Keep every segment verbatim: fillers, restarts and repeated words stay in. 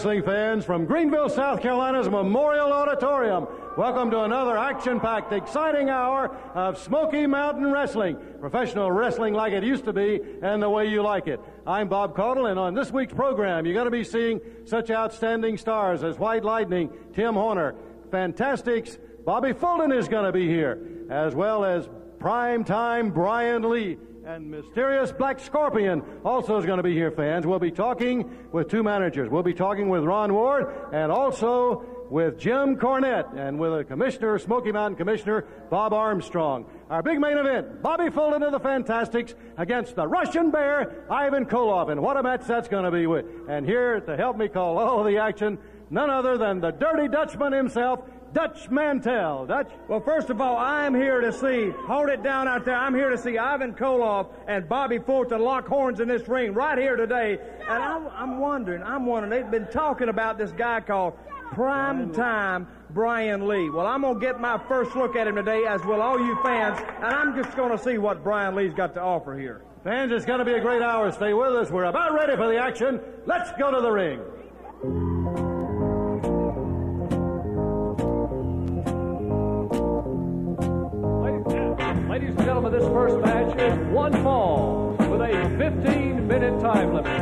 wrestling fans from Greenville, South Carolina's Memorial Auditorium. Welcome to another action-packed, exciting hour of Smoky Mountain Wrestling. Professional wrestling like it used to be and the way you like it. I'm Bob Caudle, and on this week's program, you're going to be seeing such outstanding stars as White Lightning, Tim Horner, Fantastics, Bobby Fulton is going to be here, as well as Primetime Brian Lee. And Mysterious Black Scorpion also is going to be here, fans. We'll be talking with two managers. We'll be talking with Ron Ward and also with Jim Cornette and with a commissioner, Smoky Mountain Commissioner, Bob Armstrong. Our big main event, Bobby Fulton of the Fantastics against the Russian Bear, Ivan Koloff. And what a match that's going to be with. And here to help me call all the action, none other than the Dirty Dutchman himself, Dutch Mantell. Dutch? Well, first of all, I'm here to see, hold it down out there, I'm here to see Ivan Koloff and Bobby Fulton lock horns in this ring right here today. And I'm, I'm wondering, I'm wondering, they've been talking about this guy called Primetime Brian Lee. Well, I'm going to get my first look at him today, as will all you fans, and I'm just going to see what Brian Lee's got to offer here. Fans, it's going to be a great hour. Stay with us. We're about ready for the action. Let's go to the ring. Ladies and gentlemen, this first match is one fall with a fifteen minute time limit.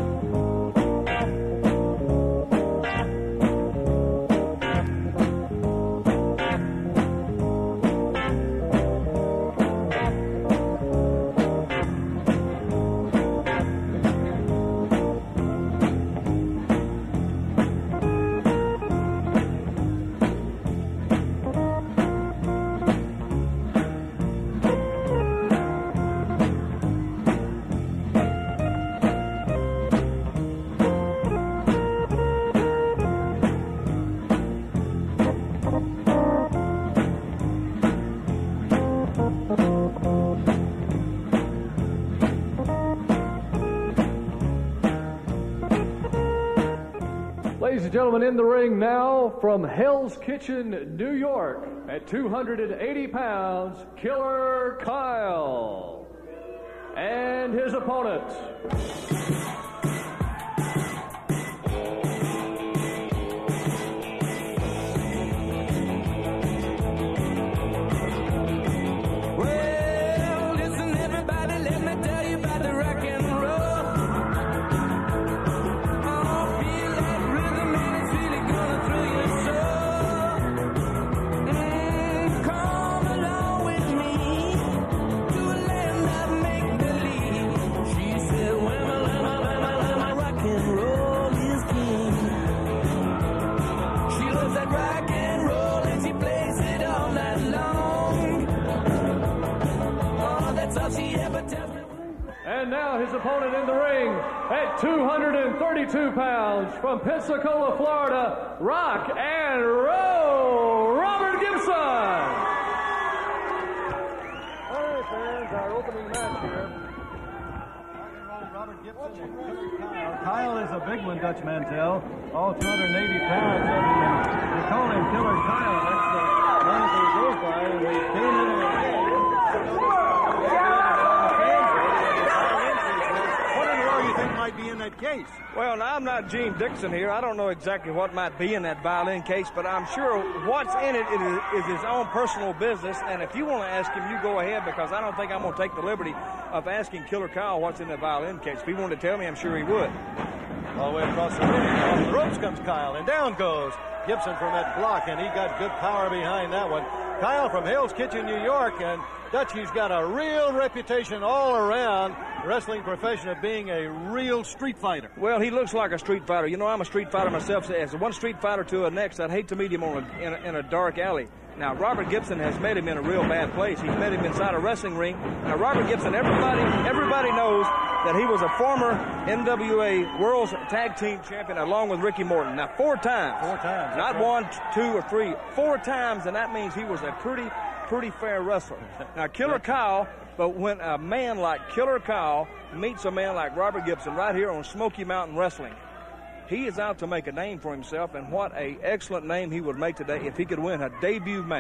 Ladies and gentlemen, in the ring now from Hell's Kitchen, New York, at two hundred eighty pounds, Killer Kyle. And his opponent. And now his opponent in the ring at two hundred thirty-two pounds from Pensacola, Florida, Rock and Roll, Robert Gibson. All right, fans, our opening match here. Rock and Roll, Robert Gibson and Killer Kyle. Kyle is a big one, Dutch Mantell, all two hundred eighty pounds. And we call him Killer Kyle. That's the name that he goes by. And we came in the ring. Might be in that case. Well, now, I'm not Gene Dixon here. I don't know exactly what might be in that violin case, but I'm sure what's in it is, is his own personal business. And if you want to ask him, you go ahead, because I don't think I'm going to take the liberty of asking Killer Kyle what's in the violin case. If he wanted to tell me, I'm sure he would. All the way across the ring, off the ropes comes Kyle, and down goes Gibson from that block, and he got good power behind that one. Kyle from Hell's Kitchen, New York, and Dutch, he's got a real reputation all around the wrestling profession of being a real street fighter. Well, he looks like a street fighter. You know, I'm a street fighter myself. As one street fighter to the next, I'd hate to meet him on a, in, a, in a dark alley. Now, Robert Gibson has met him in a real bad place. He's met him inside a wrestling ring. Now, Robert Gibson, everybody everybody knows that he was a former N W A World's Tag Team Champion along with Ricky Morton. Now, four times. Four times. Not one, two, or three. Four times, and that means he was a pretty, pretty fair wrestler. Now, Killer Kyle, but when a man like Killer Kyle meets a man like Robert Gibson right here on Smoky Mountain Wrestling, he is out to make a name for himself, and what a excellent name he would make today if he could win a debut match.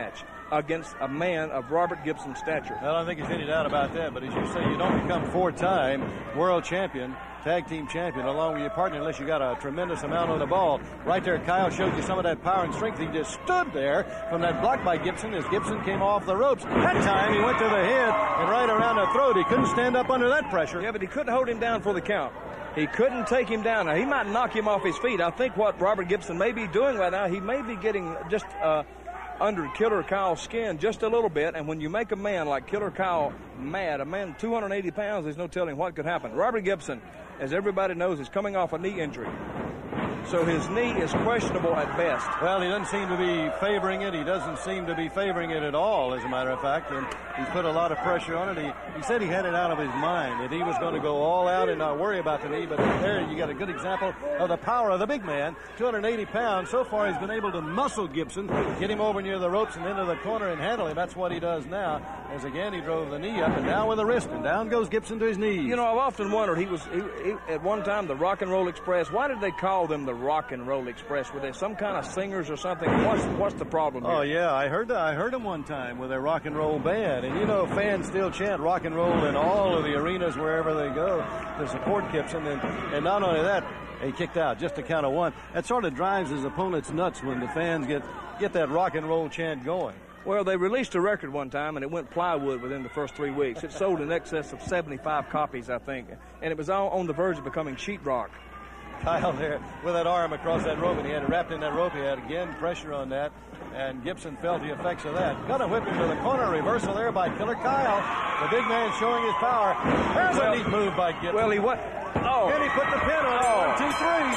against a man of Robert Gibson's stature. Well, I don't think there's any doubt about that, but as you say, you don't become four-time world champion, tag team champion, along with your partner unless you got a tremendous amount on the ball. Right there, Kyle showed you some of that power and strength. He just stood there from that block by Gibson as Gibson came off the ropes. That time he went to the head and right around the throat. He couldn't stand up under that pressure. Yeah, but he couldn't hold him down for the count. He couldn't take him down. Now, he might knock him off his feet. I think what Robert Gibson may be doing right now, he may be getting just uh, under Killer Kyle's skin just a little bit. And when you make a man like Killer Kyle mad, a man two hundred eighty pounds, there's no telling what could happen. Robert Gibson, as everybody knows, is coming off a knee injury. So his knee is questionable at best. Well, he doesn't seem to be favoring it. He doesn't seem to be favoring it at all, as a matter of fact. And he put a lot of pressure on it. He, he said he had it out of his mind that he was going to go all out and not worry about the knee. But there you got a good example of the power of the big man. two hundred eighty pounds. So far he's been able to muscle Gibson, get him over near the ropes and into the corner and handle him. That's what he does now. As again, he drove the knee up and down with the wrist. And down goes Gibson to his knees. You know, I've often wondered, he was he, he, at one time the Rock and Roll Express. Why did they call them the Rock and Roll Express? Were they some kind of singers or something? What's what's the problem here? Oh yeah, I heard that. I heard them one time with their rock and roll band, and you know, fans still chant rock and roll in all of the arenas wherever they go to support Gibson, and and not only that, he kicked out just a count of one. That sort of drives his opponents nuts when the fans get get that rock and roll chant going. Well, they released a record one time, and it went plywood within the first three weeks. It sold in excess of seventy-five copies, I think, and it was all on the verge of becoming sheetrock. Kyle there with that arm across that rope, and he had it wrapped in that rope. He had, again, pressure on that, and Gibson felt the effects of that. Gonna whip him to the corner. Reversal there by Killer Kyle. The big man showing his power. There's well, a neat move by Gibson. Well, he went. Oh. And he put the pin on. Oh. One, two, three.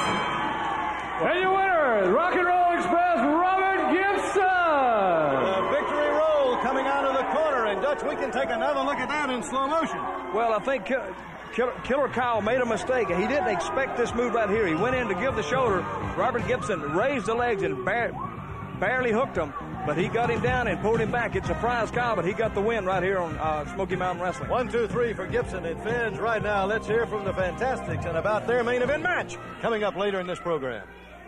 And your winner, Rock and Roll Express, Robert Gibson. The victory roll coming out of the corner. And, Dutch, we can take another look at that in slow motion. Well, I think Killer, Killer Kyle made a mistake. He didn't expect this move right here. He went in to give the shoulder. Robert Gibson raised the legs and bar barely hooked him, but he got him down and pulled him back. It surprised Kyle, but he got the win right here on uh, Smoky Mountain Wrestling. One, two, three for Gibson and Fins right now. Let's hear from the Fantastics and about their main event match coming up later in this program.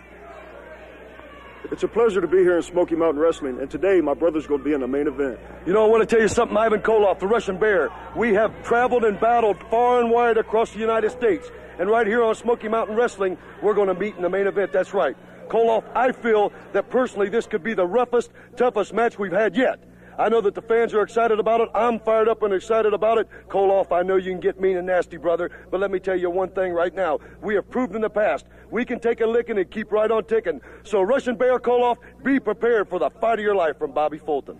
It's a pleasure to be here in Smoky Mountain Wrestling, and today my brother's going to be in the main event. You know, I want to tell you something, Ivan Koloff, the Russian Bear. We have traveled and battled far and wide across the United States, and right here on Smoky Mountain Wrestling, we're going to meet in the main event. That's right. Koloff, I feel that personally this could be the roughest, toughest match we've had yet. I know that the fans are excited about it. I'm fired up and excited about it. Koloff, I know you can get mean and nasty, brother, but let me tell you one thing right now. We have proved in the past we can take a licking and keep right on ticking. So, Russian Bear, Koloff, be prepared for the fight of your life from Bobby Fulton.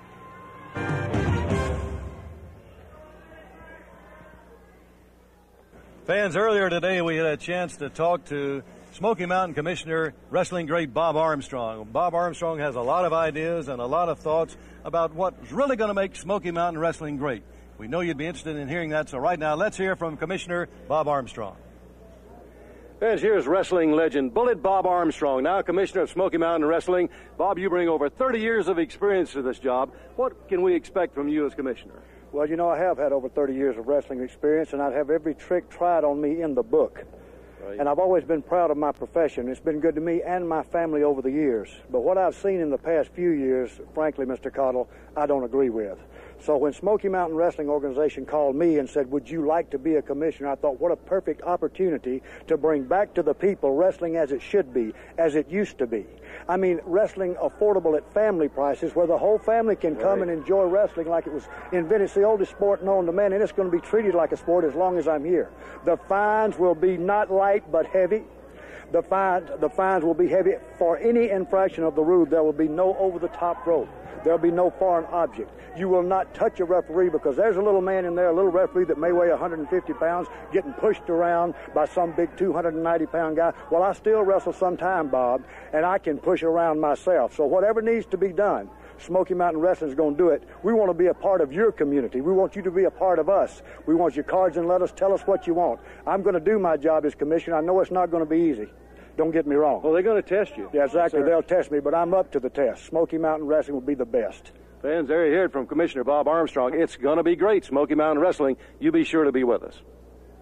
Fans, earlier today we had a chance to talk to Smoky Mountain Commissioner, wrestling great Bob Armstrong. Bob Armstrong has a lot of ideas and a lot of thoughts about what's really going to make Smoky Mountain Wrestling great. We know you'd be interested in hearing that, so right now let's hear from Commissioner Bob Armstrong. Fans, here's wrestling legend Bullet Bob Armstrong, now Commissioner of Smoky Mountain Wrestling. Bob, you bring over thirty years of experience to this job. What can we expect from you as Commissioner? Well, you know, I have had over thirty years of wrestling experience, and I'd have every trick tried on me in the book. Right. And I've always been proud of my profession. It's been good to me and my family over the years. But what I've seen in the past few years, frankly, Mister Cottle, I don't agree with. So when Smoky Mountain Wrestling Organization called me and said, would you like to be a commissioner, I thought, what a perfect opportunity to bring back to the people wrestling as it should be, as it used to be. I mean, wrestling affordable at family prices where the whole family can come right. and enjoy wrestling like it was invented. It's the oldest sport known to man, and it's going to be treated like a sport as long as I'm here. The fines will be not light but heavy. The fines, the fines will be heavy. For any infraction of the rule, there will be no over-the-top rope. There'll be no foreign object. You will not touch a referee because there's a little man in there, a little referee that may weigh one hundred fifty pounds, getting pushed around by some big two hundred ninety pound guy. Well, I still wrestle sometime, Bob, and I can push around myself. So whatever needs to be done, Smoky Mountain Wrestling is going to do it. We want to be a part of your community. We want you to be a part of us. We want your cards and let us tell us what you want. I'm going to do my job as commissioner. I know it's not going to be easy. Don't get me wrong. Well, they're going to test you. Yeah, exactly. Yes, they'll test me, but I'm up to the test. Smoky Mountain Wrestling will be the best. Fans, there you hear it from Commissioner Bob Armstrong. It's going to be great, Smoky Mountain Wrestling. You be sure to be with us.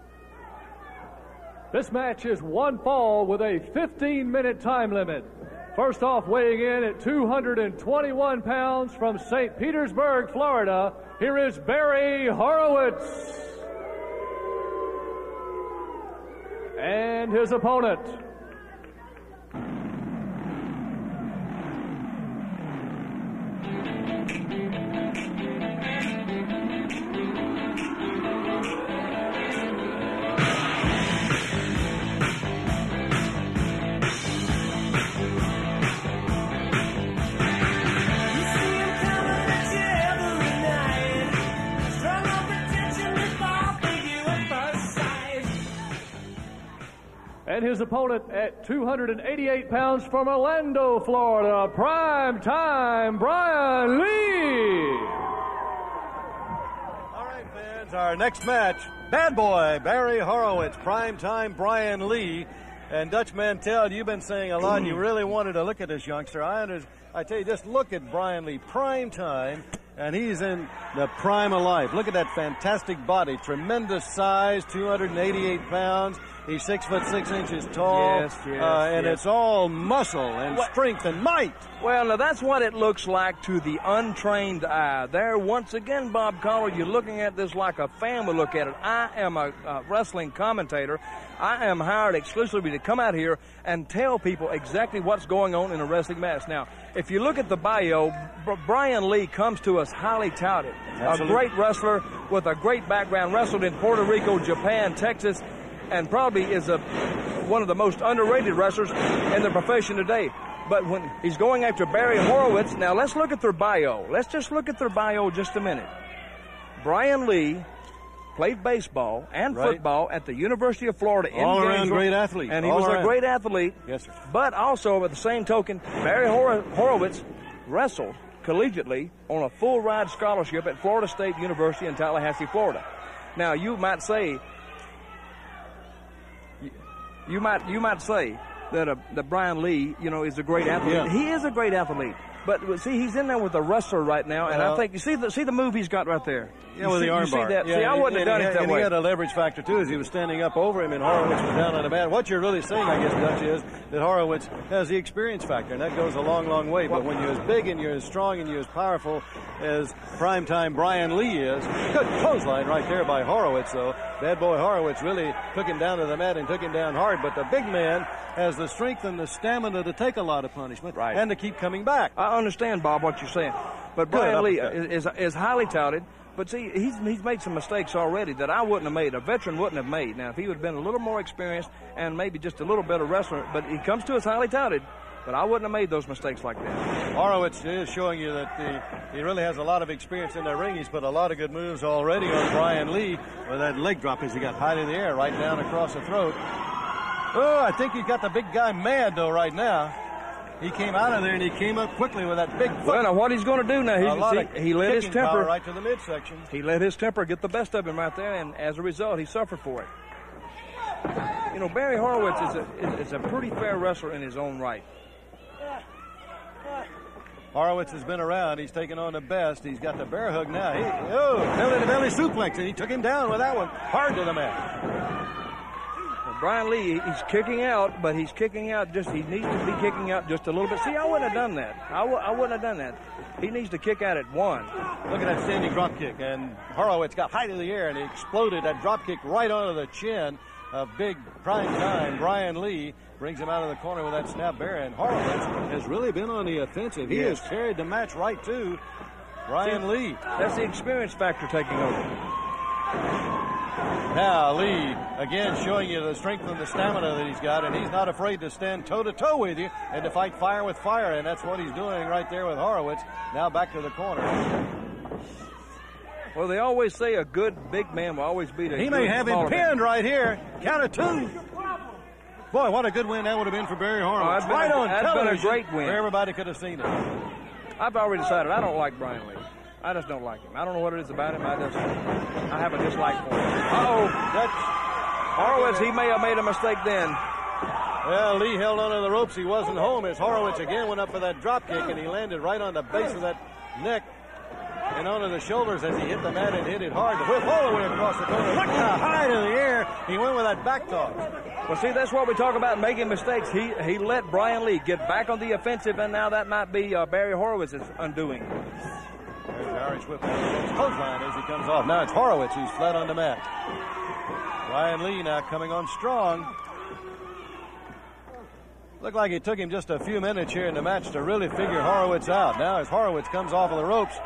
This match is one fall with a fifteen minute time limit. First off, weighing in at two hundred twenty-one pounds from Saint Petersburg, Florida, here is Barry Horowitz. And his opponent. And his opponent at two hundred eighty-eight pounds from Orlando, Florida, Prime Time Brian Lee. All right, fans, our next match, Bad Boy Barry Horowitz, Prime Time Brian Lee. And Dutch Mantell, you've been saying a lot. You really wanted to look at this youngster. I understand. I tell you, just look at Brian Lee, prime time, and he's in the prime of life. Look at that fantastic body, tremendous size, two hundred eighty-eight pounds. He's six foot six inches tall. Yes, yes, uh, and yes. it's all muscle and What? strength and might. Well, now that's what it looks like to the untrained eye. There, once again, Bob Collar, you're looking at this like a fan would look at it. I am a, a wrestling commentator. I am hired exclusively to come out here and tell people exactly what's going on in a wrestling match. Now, if you look at the bio, B- Brian Lee comes to us highly touted. Absolutely. A great wrestler with a great background, wrestled in Puerto Rico, Japan, Texas, and probably is a one of the most underrated wrestlers in the profession today. But when he's going after Barry Horowitz, now let's look at their bio. Let's just look at their bio just a minute. Brian Lee played baseball and Right. football at the University of Florida in All around Gainesville, great athlete. and he All was around. a great athlete. Yes, sir. But also, at the same token, Barry Hor- Horowitz wrestled collegiately on a full ride scholarship at Florida State University in Tallahassee, Florida. Now, you might say, you might you might say that uh, that Brian Lee, you know, is a great athlete. Yeah. He is a great athlete. But see, he's in there with a wrestler right now, and Well, I think you see the see the move he's got right there. Yeah, You with see, the you arm see bar. that? Yeah, see, I and- wouldn't have and done he it had- that and way. he had a leverage factor, too, as he was standing up over him, and Horowitz was down on the bat. What you're really saying, I guess, Dutch, is that Horowitz has the experience factor, and that goes a long, long way. But when you're as big and you're as strong and you're as powerful as primetime Brian Lee is, good clothesline right there by Horowitz, though. Bad Boy Horowitz really took him down to the mat and took him down hard. But the big man has the strength and the stamina to take a lot of punishment Right. and to keep coming back. I understand, Bob, what you're saying. But Good Brian Lee uppercut. is, is is highly touted. But see, he's he's made some mistakes already that I wouldn't have made. A veteran wouldn't have made. Now, if he would have been a little more experienced and maybe just a little better wrestler, but he comes to us highly touted. But I wouldn't have made those mistakes like that. Horowitz is showing you that the, he really has a lot of experience in that ring. He's put a lot of good moves already on Brian Lee with that leg drop as he got high in the air, right down across the throat. Oh, I think he's got the big guy mad, though, right now. He came out of there, and he came up quickly with that big foot. Well, now what he's going to do now? a lot He, of see, he let his kicking power temper. right to the midsection. He let his temper get the best of him right there, and as a result, he suffered for it. You know, Barry Horowitz is a is, is a pretty fair wrestler in his own right. Horowitz has been around. He's taken on the best. He's got the bear hug now. He, oh, belly-to-belly suplex, and he took him down with that one. Hard to the mat. Brian Lee, he's kicking out, but he's kicking out just, he needs to be kicking out just a little bit. See, I wouldn't have done that. I, w- I wouldn't have done that. He needs to kick out at one. Look at that standing drop kick, and Horowitz got high to the air, and he exploded that drop kick right onto the chin of big prime time Brian Lee. Brings him out of the corner with that snap bear, and Horowitz has really been on the offensive. He Yes. has carried the match right to Brian See, Lee. That's the experience factor taking over. Now Lee again showing you the strength and the stamina that he's got, and he's not afraid to stand toe to toe with you and to fight fire with fire, and that's what he's doing right there with Horowitz. Now back to the corner. Well, they always say a good big man will always beat a He good may have him smaller man. pinned right here. Count of two. Boy, what a good win that would have been for Barry Horowitz. Oh, that's been right a- on that's been a television great win. where everybody could have seen it. I've already decided I don't like Brian Lee. I just don't like him. I don't know what it is about him. I just, I have a dislike for him. Uh-oh. That's, Horowitz, he may have made a mistake then. well, Lee held onto the ropes. He wasn't home as Horowitz again went up for that drop kick, and he landed right on the base of that neck. and onto the shoulders as he hit the mat and hit it hard. The whip all the way across the corner. Look how high to the air. He went with that back toss. Well, see, that's what we talk about making mistakes. He he let Brian Lee get back on the offensive, and now that might be uh, Barry Horowitz's undoing. There's the Irish whip clothesline as he comes off. Now it's Horowitz who's flat on the mat. Brian Lee now coming on strong. Looked like it took him just a few minutes here in the match to really figure Horowitz out. Now as Horowitz comes off of the ropes.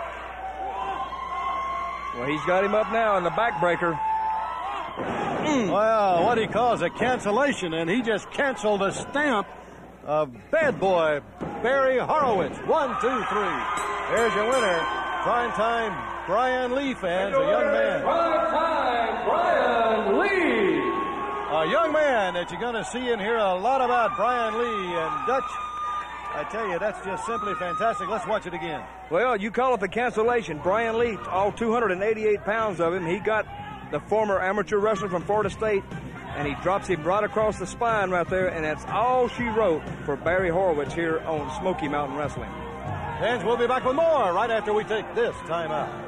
Well, he's got him up now in the backbreaker. Mm. Well, what he calls a cancellation, and he just canceled a stamp of bad boy Barry Horowitz. One, two, three. There's your winner. Prime time Brian Lee fans, a young man. Prime time Brian Lee. A young man that you're going to see and hear a lot about, Brian Lee. And Dutch, I tell you, that's just simply fantastic. Let's watch it again. Well, you call it the cancellation. Brian Lee, all two hundred eighty-eight pounds of him, he got the former amateur wrestler from Florida State, and he drops him right across the spine right there, and that's all she wrote for Barry Horowitz here on Smoky Mountain Wrestling. Fans, we'll be back with more right after we take this time out.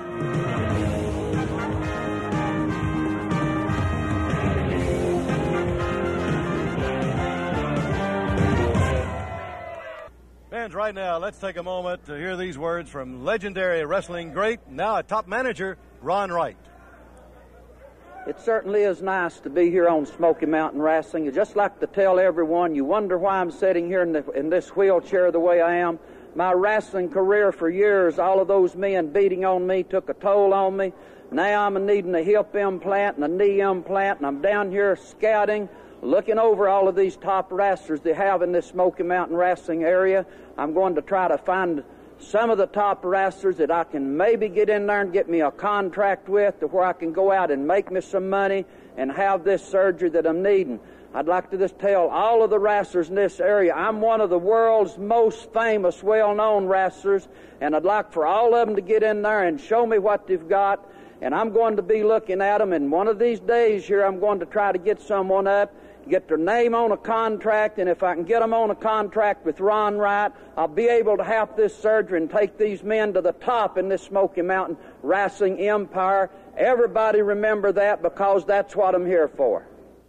Fans, right now, let's take a moment to hear these words from legendary wrestling great, now a top manager, Ron Wright. It certainly is nice to be here on Smoky Mountain Wrestling. I'd just like to tell everyone, you wonder why I'm sitting here in, the, in this wheelchair the way I am. My wrestling career for years, all of those men beating on me took a toll on me. Now I'm needing a hip implant and a knee implant, and I'm down here scouting, looking over all of these top wrestlers they have in this Smoky Mountain Wrestling area. I'm going to try to find some of the top wrestlers that I can maybe get in there and get me a contract with, to where I can go out and make me some money and have this surgery that I'm needing. I'd like to just tell all of the wrestlers in this area, I'm one of the world's most famous, well-known wrestlers, and I'd like for all of them to get in there and show me what they've got, and I'm going to be looking at them, and one of these days here I'm going to try to get someone up, get their name on a contract, and if I can get them on a contract with Ron Wright, I'll be able to have this surgery and take these men to the top in this Smoky Mountain Wrestling empire. Everybody remember that, because that's what I'm here for.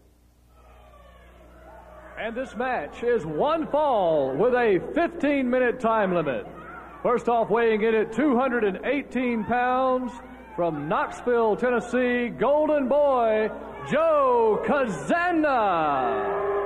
And this match is one fall with a fifteen minute time limit. First off, weighing in at two hundred eighteen pounds, from Knoxville, Tennessee, Golden Boy, Joe Kazana.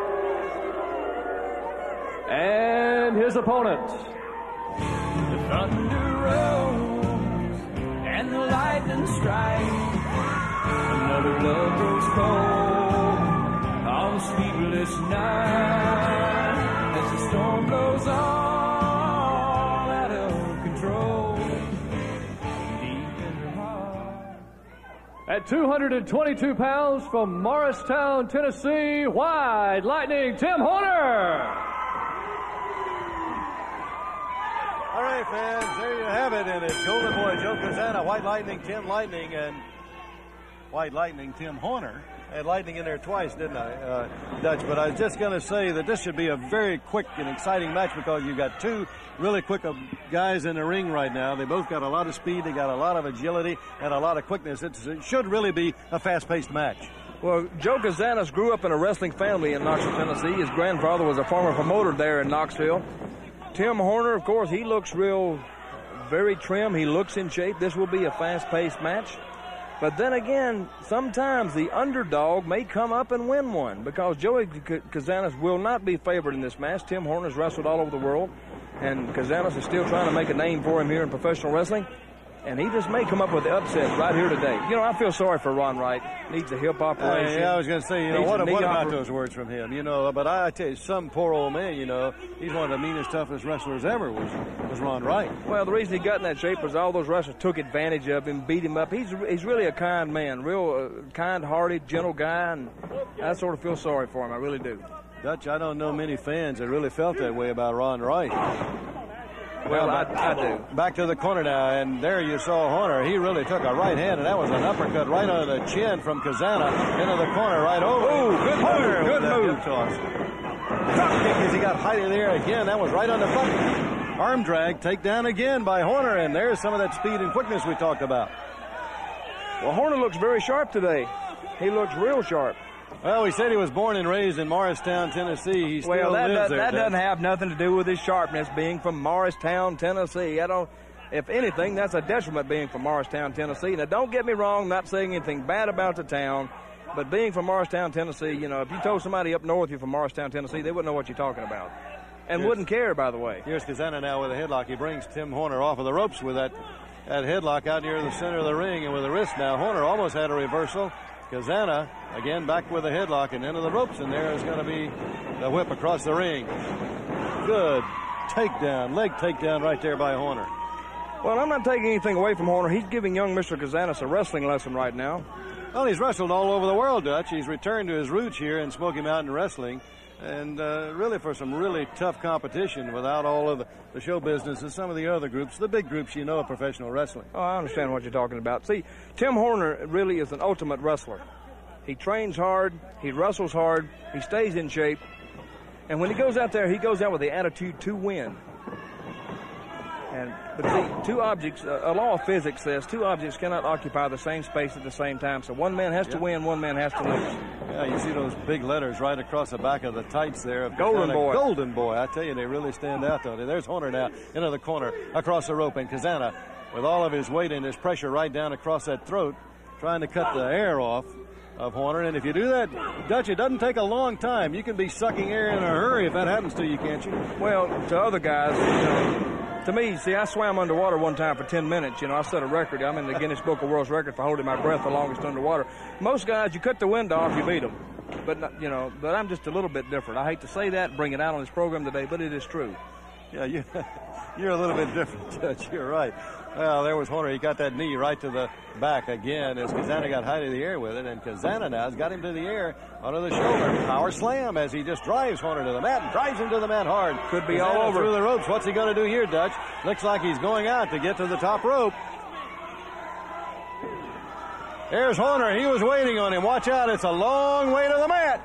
And his opponent. The thunder rolls and the lightning strikes. Another love grows cold on a sleepless night as the storm blows all out of control. Deep in your heart. At two hundred twenty-two pounds, from Morristown, Tennessee, White Lightning Tim Horner. All right, fans, there you have it. And it's Golden Boy Joe Kazana, White Lightning Tim Lightning, and White Lightning Tim Horner. I had lightning in there twice, didn't I, uh, Dutch? But I was just going to say that this should be a very quick and exciting match, because you've got two really quick guys in the ring right now. They both got a lot of speed, they got a lot of agility, and a lot of quickness. It's, it should really be a fast-paced match. Well, Joe Kazanas grew up in a wrestling family in Knoxville, Tennessee. His grandfather was a former promoter there in Knoxville. Tim Horner, of course, he looks real, very trim. He looks in shape. This will be a fast-paced match. But then again, sometimes the underdog may come up and win one, because Joey Kazanas will not be favored in this match. Tim Horner's wrestled all over the world, and Kazanas is still trying to make a name for him here in professional wrestling. And he just may come up with the upset right here today. You know, I feel sorry for Ron Wright. Needs a hip operation. Uh, yeah, I was going to say, you know, what, what about those words from him? You know, but I, I tell you, some poor old man, you know, he's one of the meanest, toughest wrestlers ever was, was Ron Wright. Well, the reason he got in that shape was all those wrestlers took advantage of him, beat him up. He's he's really a kind man, real uh, kind-hearted, gentle guy, and I sort of feel sorry for him. I really do. Dutch, I don't know many fans that really felt that way about Ron Wright. Well, I, I do. Back to the corner now, and there you saw Horner. He really took a right hand, and that was an uppercut right under the chin from Kazana into the corner right over. Oh, good move, good move. Toss. drop kick as he got high in the air again. That was right on the button. Arm drag, takedown again by Horner, and there's some of that speed and quickness we talked about. Well, Horner looks very sharp today. He looks real sharp. Well, we said he was born and raised in Morristown, Tennessee. He still well, that, lives does, there. that doesn't have nothing to do with his sharpness being from Morristown, Tennessee. I don't. If anything, that's a detriment being from Morristown, Tennessee. Now, don't get me wrong, I'm not saying anything bad about the town, but being from Morristown, Tennessee, you know, if you told somebody up north you're from Morristown, Tennessee, they wouldn't know what you're talking about. And Here's, wouldn't care, by the way. Here's Kazana now with a headlock. He brings Tim Horner off of the ropes with that, that headlock out near the center of the ring and with a wrist now. Horner almost had a reversal. Kazana, again, back with a headlock and into the ropes, and there is going to be the whip across the ring. Good takedown, leg takedown right there by Horner. Well, I'm not taking anything away from Horner. He's giving young Mister Kazanis a wrestling lesson right now. Well, he's wrestled all over the world, Dutch. He's returned to his roots here in Smoky Mountain Wrestling, and uh, really for some really tough competition without all of the, the show business and some of the other groups, the big groups you know of professional wrestling. Oh, I understand what you're talking about. See, Tim Horner really is an ultimate wrestler. He trains hard, he wrestles hard, he stays in shape, and when he goes out there, he goes out with the attitude to win. And but see, two objects, uh, a law of physics says two objects cannot occupy the same space at the same time. So one man has yep. to win, one man has to lose. Yeah, you see those big letters right across the back of the tights there. Of Golden Boy. Golden Boy. I tell you, they really stand out, don't they? There's Horner now into the corner across the rope, and Kazana, with all of his weight and his pressure right down across that throat, trying to cut the air off of Horner. And if you do that, Dutch, it doesn't take a long time. You can be sucking air in a hurry if that happens to you, can't you? Well, to other guys, you know, to me, see, I swam underwater one time for ten minutes. You know, I set a record. I'm in the Guinness Book of World Records for holding my breath the longest underwater. Most guys, you cut the wind off, you beat them. But, not, you know, but I'm just a little bit different. I hate to say that, bring it out on this program today, but it is true. Yeah, you, you're a little bit different, Dutch. You're right. Well, there was Horner. He got that knee right to the back again as Kazana got high to the air with it. And Kazana now has got him to the air under the shoulder. Power slam as he just drives Horner to the mat and drives him to the mat hard. Could be Kazana all over. Through the ropes. What's he going to do here, Dutch? Looks like he's going out to get to the top rope. There's Horner. He was waiting on him. Watch out. It's a long way to the mat.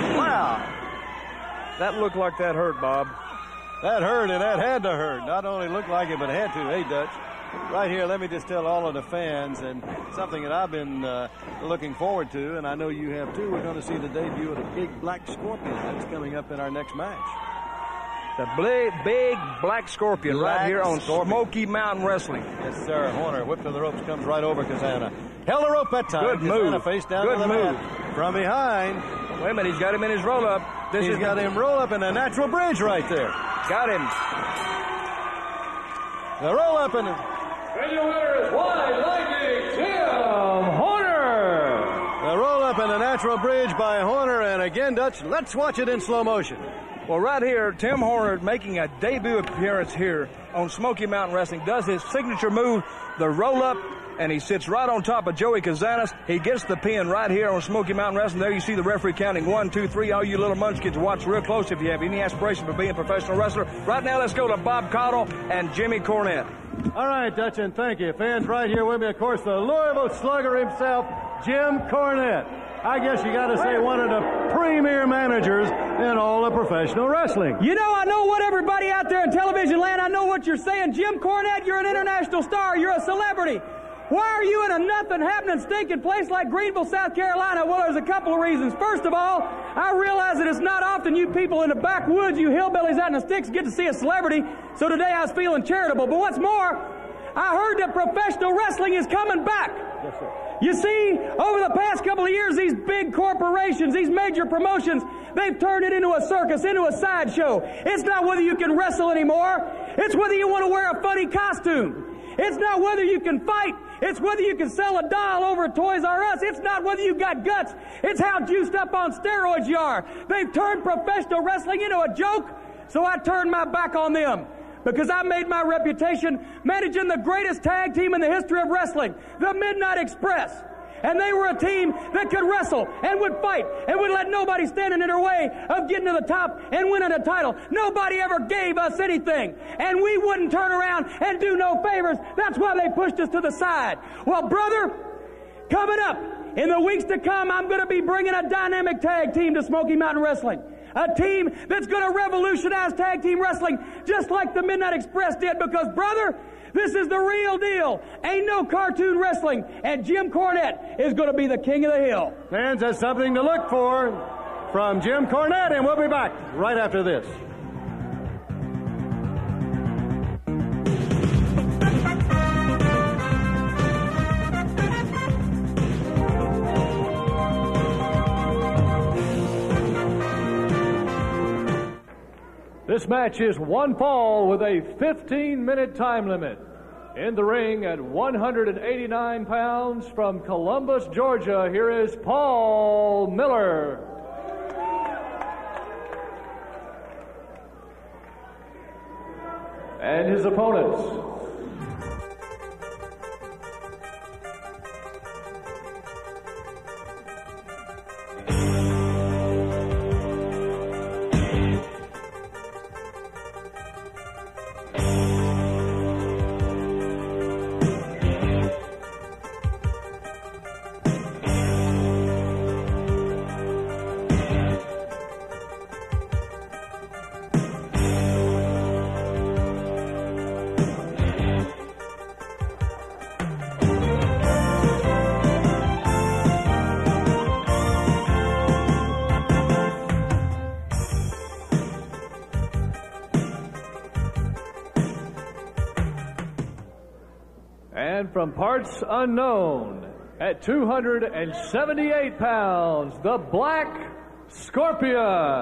Wow. That looked like that hurt, Bob. That hurt, and that had to hurt. Not only looked like it, but had to. Hey, Dutch. Right here, let me just tell all of the fans, and something that I've been uh, looking forward to, and I know you have too, we're going to see the debut of the big black scorpion that's coming up in our next match. The big, big black scorpion black right here on scorpion. Smoky Mountain Wrestling. Yes, sir. Horner, whip to the ropes, comes right over Kazana. Held the rope that time. Good Kazana move. face down Good to the move. mat. From behind. Wait a minute, he's got him in his roll-up. This He's is got the, him roll up in a natural bridge right there. Got him. The roll up and... And your winner is Wide Lightning, Tim Horner. The roll up in a natural bridge by Horner, and again, Dutch, let's watch it in slow motion. Well, right here, Tim Horner making a debut appearance here on Smoky Mountain Wrestling, does his signature move, the roll up, and he sits right on top of Joey Kazanis. He gets the pin right here on Smoky Mountain Wrestling. There you see the referee counting one, two, three. All you little munchkins, watch real close if you have any aspiration for being a professional wrestler. Right now, let's go to Bob Caudle and Jimmy Cornette. All right, Dutch, and thank you. Fans right here with me, of course, the Louisville Slugger himself, Jim Cornette. I guess you got to say one of the premier managers in all of professional wrestling. You know, I know what everybody out there in television land, I know what you're saying. Jim Cornette, you're an international star. You're a celebrity. Why are you in a nothing happening stinking place like Greenville, South Carolina? Well, there's a couple of reasons. First of all, I realize that it's not often you people in the backwoods, you hillbillies out in the sticks, get to see a celebrity. So today I was feeling charitable. But what's more, I heard that professional wrestling is coming back. Yes, sir. You see, over the past couple of years, these big corporations, these major promotions, they've turned it into a circus, into a sideshow. It's not whether you can wrestle anymore. It's whether you want to wear a funny costume. It's not whether you can fight. It's whether you can sell a doll over at Toys R Us. It's not whether you've got guts. It's how juiced up on steroids you are. They've turned professional wrestling into a joke, so I turned my back on them. Because I made my reputation managing the greatest tag team in the history of wrestling, the Midnight Express. And they were a team that could wrestle and would fight and would let nobody stand in their way of getting to the top and winning a title. Nobody ever gave us anything. And we wouldn't turn around and do no favors. That's why they pushed us to the side. Well, brother, coming up in the weeks to come, I'm going to be bringing a dynamic tag team to Smoky Mountain Wrestling. A team that's going to revolutionize tag team wrestling just like the Midnight Express did, because, brother, this is the real deal. Ain't no cartoon wrestling, and Jim Cornette is going to be the king of the hill. Fans, that's something to look for from Jim Cornette, and we'll be back right after this. This match is one fall with a fifteen minute time limit. In the ring at one hundred eighty-nine pounds from Columbus, Georgia, here is Paul Miller. And his opponents. And from parts unknown, at two hundred seventy-eight pounds, the Black Scorpion.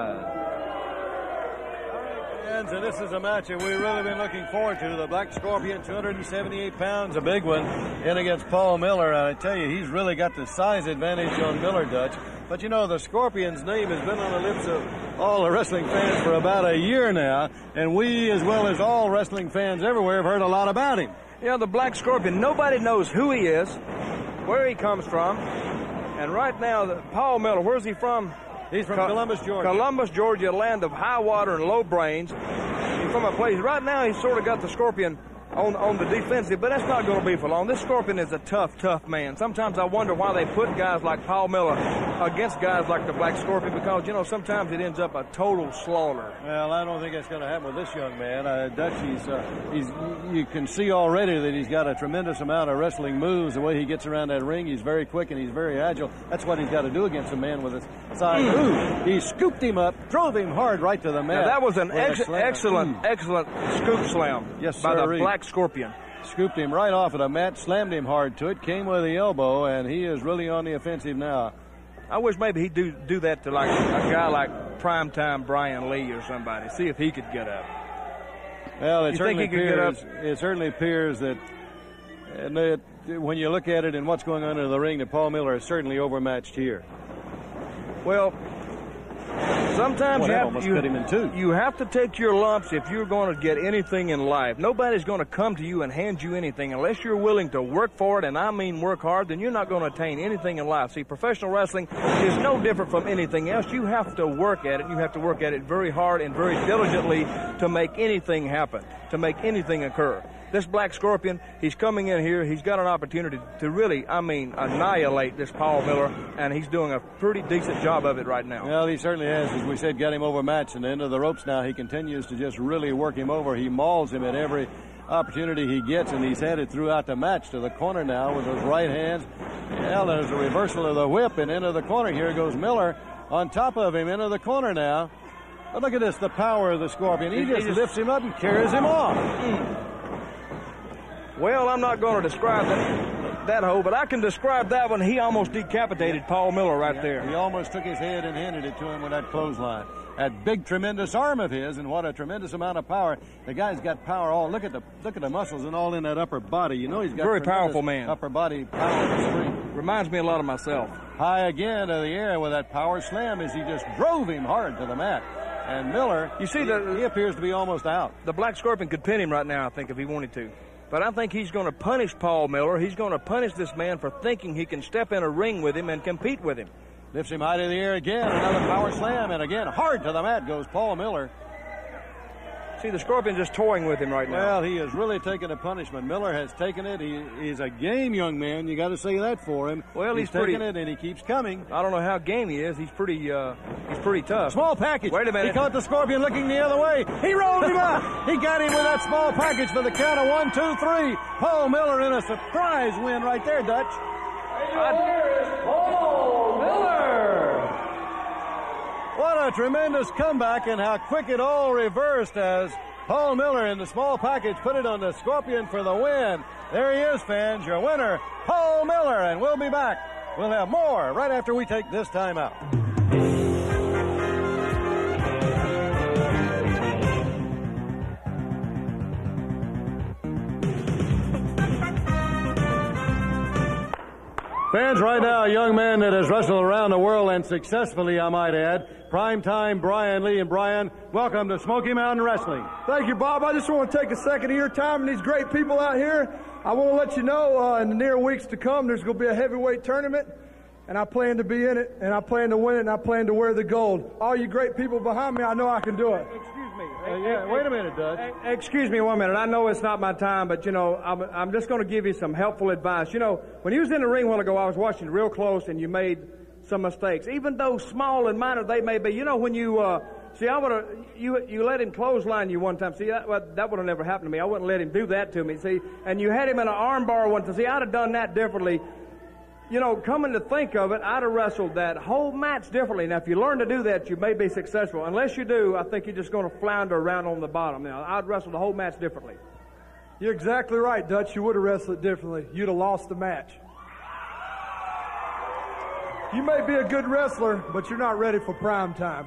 And this is a match that we've really been looking forward to. The Black Scorpion, two hundred seventy-eight pounds, a big one, in against Paul Miller. And I tell you, he's really got the size advantage on Miller, Dutch. But you know, the Scorpion's name has been on the lips of all the wrestling fans for about a year now. And we, as well as all wrestling fans everywhere, have heard a lot about him. You know, the Black Scorpion, nobody knows who he is, where he comes from. And right now, the, Paul Miller, where's he from? He's from Co- Columbus, Georgia. Columbus, Georgia, land of high water and low brains. He's from a place, right now he's sort of got the Scorpion on, on the defensive, but that's not going to be for long. This Scorpion is a tough, tough man. Sometimes I wonder why they put guys like Paul Miller against guys like the Black Scorpion, because, you know, sometimes it ends up a total slaughter. Well, I don't think that's going to happen with this young man. Uh, Dutch, he's, uh, he's, you can see already that he's got a tremendous amount of wrestling moves. The way he gets around that ring, he's very quick and he's very agile. That's what he's got to do against a man with his size. Mm. Ooh, he scooped him up, drove him hard right to the mat. Now, that was an ex- excellent, mm. excellent scoop slam yes, by sir, the Black Scorpion. Scooped him right off of the mat, slammed him hard to it, came with the elbow, and he is really on the offensive now. I wish maybe he'd do do that to like a guy like Primetime Brian Lee or somebody. See if he could get up. Well, it you certainly think he could appears. get up? It certainly appears that, and it, when you look at it and what's going on in the ring, that Paul Miller is certainly overmatched here. Well, sometimes well, you, have, almost you, cut him in two. you have to take your lumps if you're going to get anything in life. Nobody's going to come to you and hand you anything unless you're willing to work for it, and I mean work hard. Then you're not going to attain anything in life. See, professional wrestling is no different from anything else. You have to work at it. You have to work at it very hard and very diligently to make anything happen, to make anything occur. This Black Scorpion, he's coming in here. He's got an opportunity to really, I mean, annihilate this Paul Miller, and he's doing a pretty decent job of it right now. Well, he certainly has. As we said, got him overmatched, and the end of the ropes now. He continues to just really work him over. He mauls him at every opportunity he gets, and he's headed throughout the match to the corner now with those right hands. Well, there's a reversal of the whip, and into the corner. Here goes Miller on top of him into the corner now. But look at this, the power of the Scorpion. He, he just, just lifts him up and carries him off. Mm. Well, I'm not going to describe that, that hole, but I can describe that one. He almost decapitated Paul Miller right yeah, there. He almost took his head and handed it to him with that clothesline. That big, tremendous arm of his, and what a tremendous amount of power. The guy's got power all. Look at the look at the muscles and all in that upper body. You know he's got very powerful man. Upper body power and strength. Reminds me a lot of myself. High again to the air with that power slam as he just drove him hard to the mat. And Miller, you see, he, the, he appears to be almost out. The Black Scorpion could pin him right now, I think, if he wanted to. But I think he's going to punish Paul Miller. He's going to punish this man for thinking he can step in a ring with him and compete with him. Lifts him high to the air again. Another power slam. And again, hard to the mat goes Paul Miller. See, the Scorpion just toying with him right now. Well, he has really taken a punishment. Miller has taken it. He, he's a game young man. You got to say that for him. Well, he's, he's pretty, taking it, and he keeps coming. I don't know how game he is. He's pretty uh, he's pretty tough. Small package. Wait a minute. He caught the Scorpion looking the other way. He rolled him out. He got him with that small package for the count of one, two, three. Paul Miller in a surprise win right there, Dutch. Paul Miller. What a tremendous comeback, and how quick it all reversed as Paul Miller in the small package put it on the Scorpion for the win. There he is, fans, your winner, Paul Miller, and we'll be back. We'll have more right after we take this time out. Fans, right now, a young man that has wrestled around the world, and successfully, I might add, primetime Brian Lee. And Brian, welcome to Smoky Mountain Wrestling. Thank you, Bob. I just want to take a second of your time and these great people out here. I want to let you know uh, in the near weeks to come, there's going to be a heavyweight tournament, and I plan to be in it, and I plan to win it, and I plan to wear the gold. All you great people behind me, I know I can do it. Excuse me. Uh, yeah, wait a minute, Dutch. Excuse me one minute. I know it's not my time, but, you know, I'm, I'm just going to give you some helpful advice. You know, when you was in the ring a while ago, I was watching you real close, and you made some mistakes. Even though small and minor they may be. You know, when you, uh, see, I would have, you, you let him clothesline you one time. See, that, well, that would have never happened to me. I wouldn't let him do that to me, see. And you had him in an arm bar one time. See, I'd have done that differently. You know, coming to think of it, I'd have wrestled that whole match differently. Now, if you learn to do that, you may be successful. Unless you do, I think you're just going to flounder around on the bottom. Now, I'd wrestle the whole match differently. You're exactly right, Dutch. You would have wrestled it differently. You'd have lost the match. You may be a good wrestler, but you're not ready for prime time.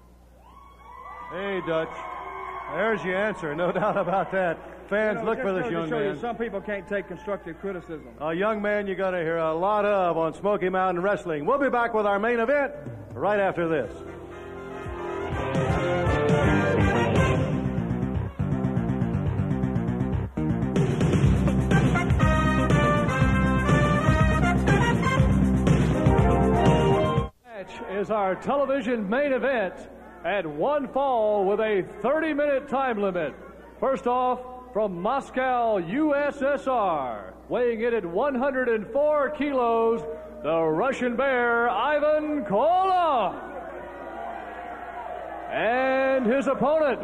Hey, Dutch. There's your answer, no doubt about that. Fans, You know, look for this young show man. You, some people can't take constructive criticism. A young man you're going to hear a lot of on Smoky Mountain Wrestling. We'll be back with our main event right after this. Is our television main event at one fall with a thirty minute time limit. First off, from Moscow, U S S R, weighing in at one hundred four kilos, the Russian Bear, Ivan Koloff. And his opponent,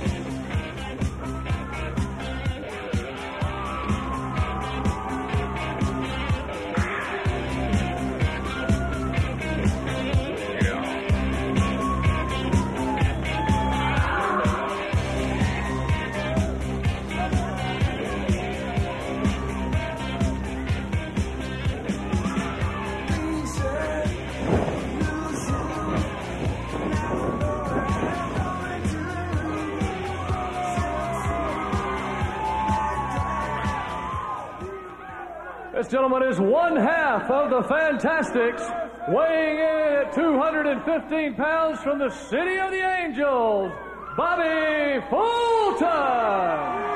this gentleman is one half of the Fantastics, weighing in at two hundred fifteen pounds from the City of the Angels, Bobby Fulton.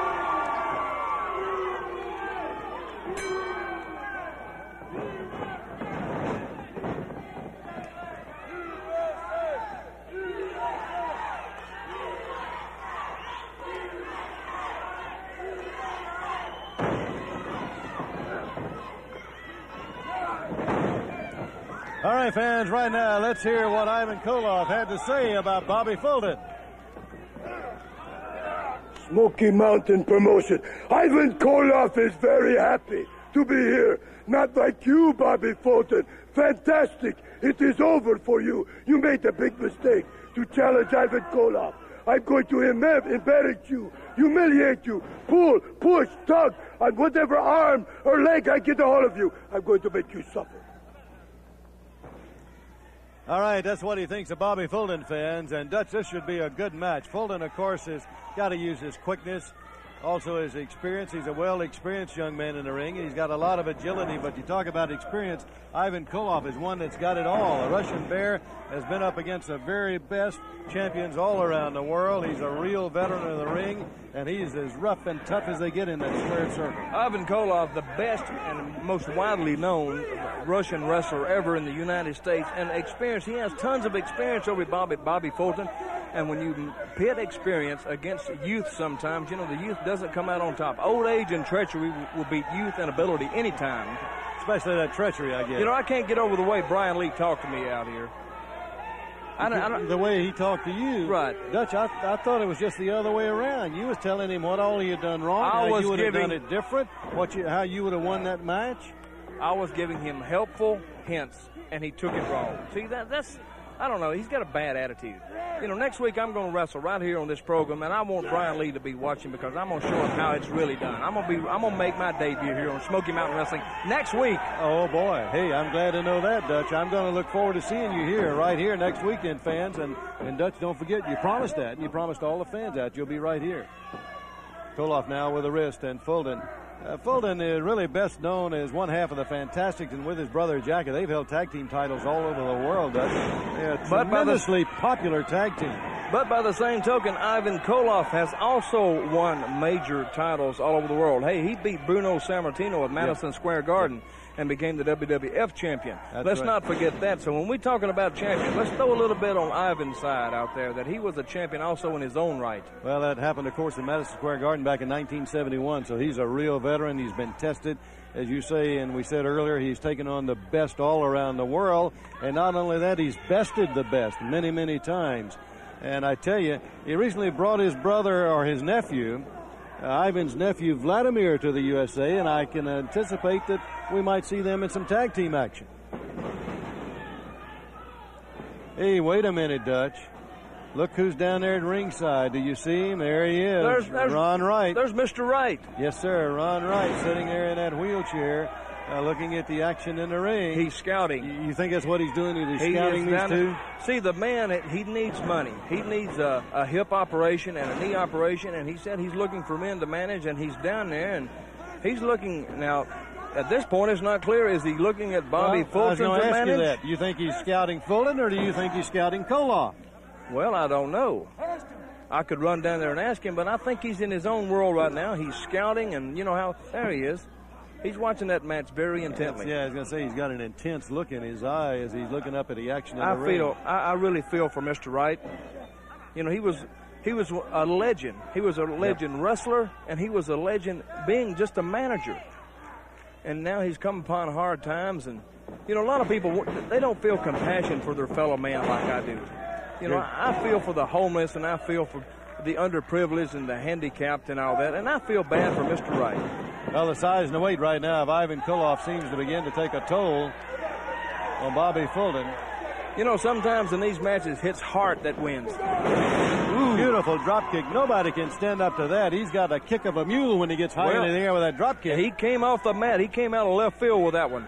All right, fans, right now, let's hear what Ivan Koloff had to say about Bobby Fulton. Smoky Mountain Promotion. Ivan Koloff is very happy to be here. Not like you, Bobby Fulton. Fantastic. It is over for you. You made a big mistake to challenge Ivan Koloff. I'm going to em- embarrass you, humiliate you, pull, push, tug on whatever arm or leg I get a hold of you. I'm going to make you suffer. All right, that's what he thinks of Bobby Fulton, fans. And, Dutch, this should be a good match. Fulton, of course, has got to use his quickness, also his experience. He's a well-experienced young man in the ring. He's got a lot of agility, but you talk about experience, Ivan Koloff is one that's got it all. The Russian Bear has been up against the very best champions all around the world. He's a real veteran of the ring, and he's as rough and tough as they get in that squared circle. Ivan Koloff, the best and most widely known Russian wrestler ever in the United States, and experience. He has tons of experience over Bobby Bobby Fulton. And when you pit experience against youth sometimes, you know, the youth doesn't come out on top. Old age and treachery will beat youth and ability anytime. Especially that treachery, I guess. You know, I can't get over the way Brian Lee talked to me out here. I don't, I don't, the way he talked to you. Right. Dutch, I, I thought it was just the other way around. You was telling him what all he had done wrong, I how was you would have giving, done it different, what you, how you would have won that match. I was giving him helpful hints, and he took it wrong. See, that that's, I don't know, he's got a bad attitude. You know, next week I'm going to wrestle right here on this program, and I want Brian Lee to be watching because I'm going to show him how it's really done. I'm going to be, I'm going to make my debut here on Smoky Mountain Wrestling next week. Oh boy, hey, I'm glad to know that, Dutch. I'm going to look forward to seeing you here, right here next weekend, fans. And and Dutch, don't forget, you promised that, and you promised all the fans that you'll be right here. Koloff now with a wrist, and Fulton. Uh, Fulton is really best known as one half of the Fantastics, and with his brother Jackie, they've held tag team titles all over the world. Dutch. They're a tremendously popular tag team. But by the same token, Ivan Koloff has also won major titles all over the world. Hey, he beat Bruno Sammartino at Madison yep. Square Garden yep. and became the W W F champion. That's let's right. not forget that. So when we're talking about champion, let's throw a little bit on Ivan's side out there, that he was a champion also in his own right. Well, that happened, of course, in Madison Square Garden back in nineteen seventy-one, so he's a real veteran. He's been tested, as you say, and we said earlier, he's taken on the best all around the world. And not only that, he's bested the best many, many times. And I tell you, he recently brought his brother or his nephew, uh, Ivan's nephew, Vladimir, to the U S A, and I can anticipate that we might see them in some tag team action. Hey, wait a minute, Dutch. Look who's down there at ringside. Do you see him? There he is. There's, there's, Ron Wright. There's Mister Wright. Yes, sir. Ron Wright sitting there in that wheelchair. Uh, looking at the action in the ring. He's scouting. You, you think that's what he's doing? Is he he scouting these two? See, the man, he needs money. He needs a, a hip operation and a knee operation, and he said he's looking for men to manage, and he's down there, and he's looking, now, at this point, it's not clear, is he looking at Bobby well, Fulton to I was going to ask manage? you that. Do you think he's scouting Fulton, or do you think he's scouting Koloff? Well, I don't know. I could run down there and ask him, but I think he's in his own world right now. He's scouting, and you know how, there he is. He's watching that match very intently. Yeah, I was going to say he's got an intense look in his eye as he's looking up at the action in I the ring. feel, I, I really feel for Mister Wright. You know, he was he was a legend. He was a legend yep. wrestler, and he was a legend being just a manager. And now he's come upon hard times, and you know, a lot of people, they don't feel compassion for their fellow man like I do. You know, I, I feel for the homeless, and I feel for the underprivileged and the handicapped and all that, and I feel bad for Mister Wright. Well, the size and the weight right now of Ivan Koloff seems to begin to take a toll on Bobby Fulton. You know, sometimes in these matches, it's heart that wins. Ooh. Beautiful drop kick. Nobody can stand up to that. He's got a kick of a mule when he gets high well, in the air with that drop kick. He came off the mat. He came out of left field with that one.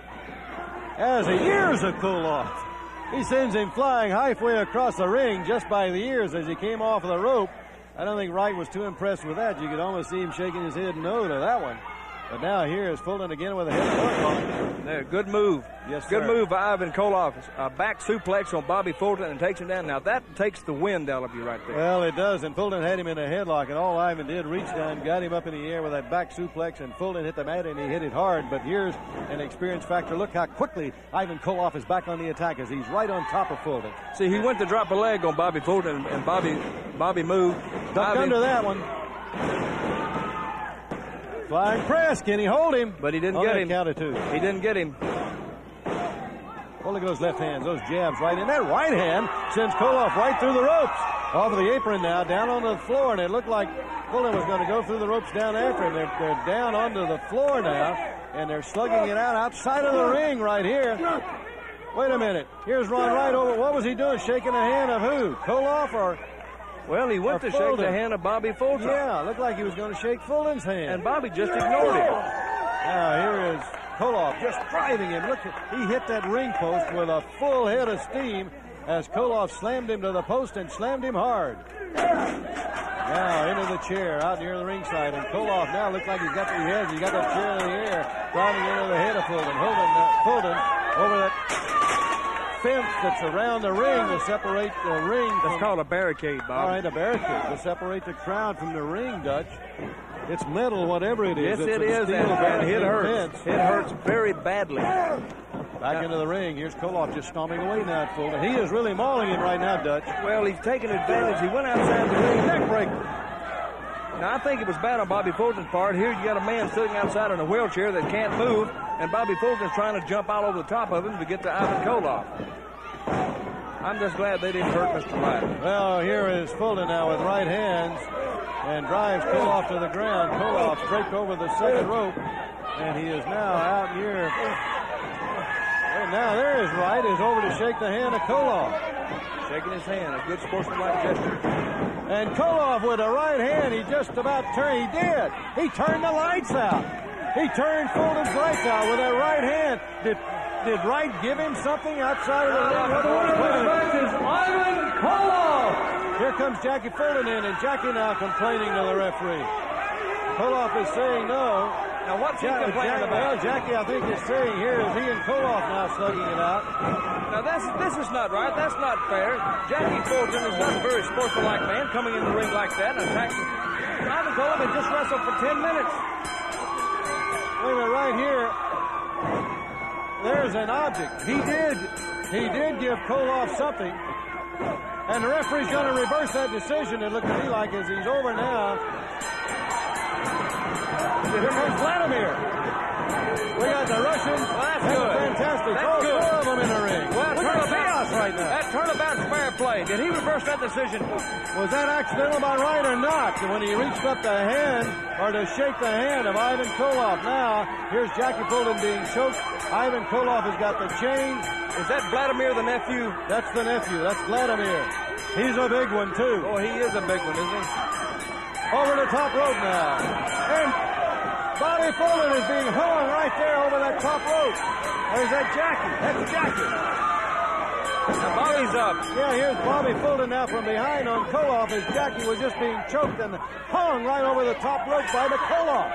As the ears of Koloff. He sends him flying halfway across the ring just by the ears as he came off of the rope. I don't think Wright was too impressed with that. You could almost see him shaking his head no to that one. But now here is Fulton again with a head hook. There, good move. Yes, Good sir. move by Ivan Koloff. A back suplex on Bobby Fulton and takes him down. Now that takes the wind out of you right there. Well, it does. And Fulton had him in a headlock, and all Ivan did, reached down, got him up in the air with that back suplex, and Fulton hit the mat, and he hit it hard. But here's an experience factor. Look how quickly Ivan Koloff is back on the attack as he's right on top of Fulton. See, he went to drop a leg on Bobby Fulton, and Bobby Bobby moved. Ducked Ivan, under that one. Flying press. Can he hold him? But he didn't on get that him. Count of two. He didn't get him. Well, look at those left hands, those jabs right in. That right hand sends Koloff right through the ropes. Off of the apron now, down onto the floor, and it looked like Fulton was going to go through the ropes down after him. They're, they're down onto the floor now, and they're slugging it out outside of the ring right here. Wait a minute. Here's Ron Wright over. What was he doing? Shaking the hand of who? Koloff or... Well, he went to Fulton. shake the hand of Bobby Fulton. Yeah, looked like he was going to shake Fulton's hand. And Bobby just ignored him. Now here is Koloff just driving him. Look, he hit that ring post with a full head of steam as Koloff slammed him to the post and slammed him hard. Now into the chair out near the ringside, and Koloff now looks like he's got the head. He's got that chair in the air, driving into the head of Fulton. Fulton, uh, Fulton over that fence that's around the ring to separate the ring. That's from, called a barricade, Bob. All right, a barricade to separate the crowd from the ring, Dutch. It's metal, whatever it is. Yes, it's it is, and, and it hurts. fence. It hurts very badly. Back into the ring. Here's Koloff just stomping away now at Fulton. He is really mauling him right now, Dutch. Well, he's taking advantage. He went outside the ring. Neck breaker. Now, I think it was bad on Bobby Fulton's part. Here you got a man sitting outside in a wheelchair that can't move, and Bobby Fulton's trying to jump out over the top of him to get to Ivan Koloff. I'm just glad they didn't hurt Mister Biden. Well, here is Fulton now with right hands and drives Koloff to the ground. Koloff draped over the second rope, and he is now out here. And now there is Wright is over to shake the hand of Koloff. Shaking his hand, a good sportsmanlike gesture. And Koloff with a right hand, he just about turned, he did. He turned the lights out. He turned Fulton's lights out with that right hand. Did Did Wright give him something outside of the ring? The winner of the match is Ivan Koloff. Here comes Jackie Fulton in, and Jackie now complaining to the referee. Koloff is saying no. Now, what's he Ja- complaining Jack- about? Well, Jackie, I think, is saying here is he and Koloff now slugging it out. Now, that's, this is not right. That's not fair. Jackie Fulton is not a very sportsmanlike man coming in the ring like that and attacking. Ivan Koloff had just wrestled for ten minutes. Wait a minute, right here. There's an object. He did, he did give Koloff something. And the referee's going to reverse that decision, it looked to me like, as he's over now. Here comes Vladimir. We got the Russians. Well, that's and good. the Fantastic. That's All good. four of them in the ring. Well, we got chaos right now. That turnabout's fair play. Did he reverse that decision? Was that accidental by Wright or not? When he reached up the hand, or to shake the hand of Ivan Koloff. Now, here's Jackie Fulton being choked. Ivan Koloff has got the chain. Is that Vladimir, the nephew? That's the nephew. That's Vladimir. He's a big one, too. Oh, he is a big one, isn't he? Over the top rope now. And Bobby Fulton is being hung right there over that top rope. Or is that Jackie? That's Jackie. Now Bobby's up. Yeah, here's Bobby Fulton now from behind on Koloff as Jackie was just being choked and hung right over the top rope by the Koloff.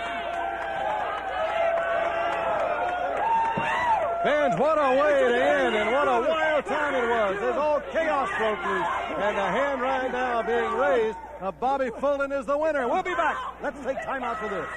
Fans, what a way to end, and what a wild time it was. There's all chaos broke loose, and the hand right now being raised. Uh, Bobby Fulton is the winner. We'll be back. Let's take time out for this.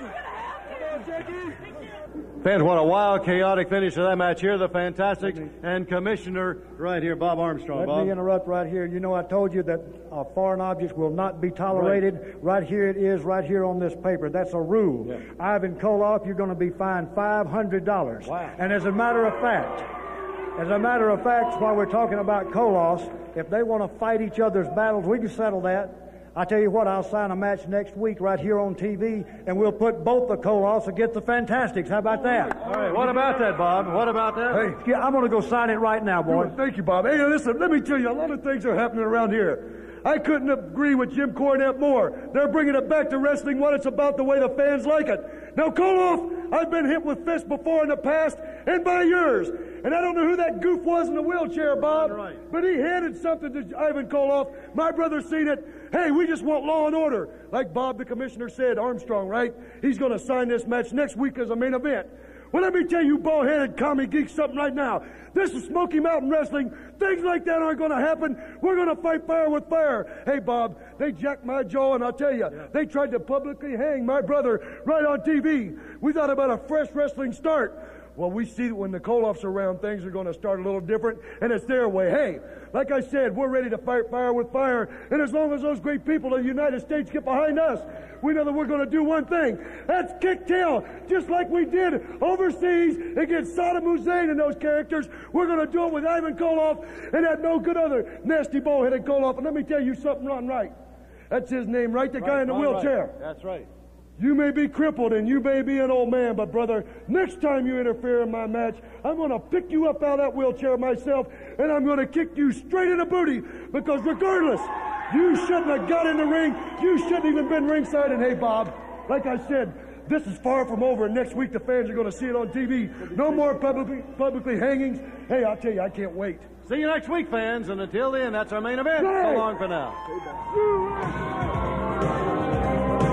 Fans, what a wild, chaotic finish to that match here. The Fantastics and Commissioner right here, Bob Armstrong. Let Bob. me interrupt right here. You know, I told you that uh, foreign objects will not be tolerated. Right. right here it is, right here on this paper. That's a rule. Yeah. Ivan Koloff, you're going to be fined five hundred dollars. Wow. And as a matter of fact, as a matter of fact, while we're talking about Koloffs, if they want to fight each other's battles, we can settle that. I tell you what, I'll sign a match next week right here on T V, and we'll put both the Koloffs against the Fantastics. How about that? All right, what about that, Bob? What about that? Hey, yeah, I'm going to go sign it right now, boy. Thank you, Bob. Hey, listen, let me tell you, a lot of things are happening around here. I couldn't agree with Jim Cornette more. They're bringing it back to wrestling, what it's about, the way the fans like it. Now, Koloff, I've been hit with fists before in the past, and by yours. And I don't know who that goof was in the wheelchair, Bob. Right. But he handed something to Ivan Koloff. My brother seen it. Hey, we just want law and order. Like Bob, the commissioner, said, Armstrong, right? He's going to sign this match next week as a main event. Well, let me tell you, bald-headed commie geek, something right now. This is Smoky Mountain Wrestling. Things like that aren't going to happen. We're going to fight fire with fire. Hey, Bob, they jacked my jaw, and I'll tell you, yeah. they tried to publicly hang my brother right on T V. We thought about a fresh wrestling start. Well, we see that when the Koloffs are around, things are going to start a little different, and it's their way. Hey, like I said, we're ready to fight fire with fire, and as long as those great people of the United States get behind us, we know that we're going to do one thing. That's kick tail, just like we did overseas against Saddam Hussein and those characters. We're going to do it with Ivan Koloff and that no good other nasty bull-headed Koloff. And let me tell you something wrong right. That's his name, right? The right, guy in the wheelchair. Right. That's right. You may be crippled and you may be an old man, but brother, next time you interfere in my match, I'm going to pick you up out of that wheelchair myself, and I'm going to kick you straight in the booty, because regardless, you shouldn't have got in the ring. You shouldn't even been ringside. And hey, Bob, like I said, this is far from over, and next week the fans are going to see it on T V. No more publicly, publicly hangings. Hey, I'll tell you, I can't wait. See you next week, fans, and until then, that's our main event. Hey. So long for now.